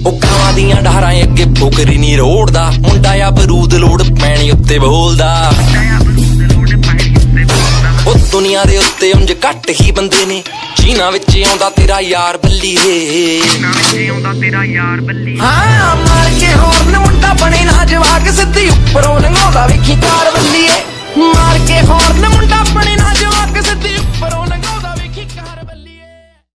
ਉਹ ਕਾਵਾਂ ਦੀਆਂ ਡਾਰਾਂ ਅੱਗੇ ਫੋਕਰੀ ਨਹੀਂ ਰੋੜਦਾ ਮੁੰਡਾ ਆ ਬਰੂਦ ਲੋੜ ਪੈਣੀ ਉੱਤੇ ਬੋਲਦਾ ਉਹ ਦੁਨੀਆ ਦੇ ਉੱਤੇ ਉਂਝ ਘੱਟ ਹੀ ਬੰਦੇ ਨੇ ਜਿਨ੍ਹਾਂ ਵਿੱਚ ਆਉਂਦਾ ਤੇਰਾ ਯਾਰ ਬੱਲੀ ਏ ਹਾਂ ਮਾਰ ਕੇ ਹੋਰ ਮੁੰਡਾ ਬਣੇ ਨਾ ਜਵਾਕ ਸਿੱਧੀ ਉੱਪਰੋਂ ਲੰਘਾਉਂਦਾ ਵੇਖੀ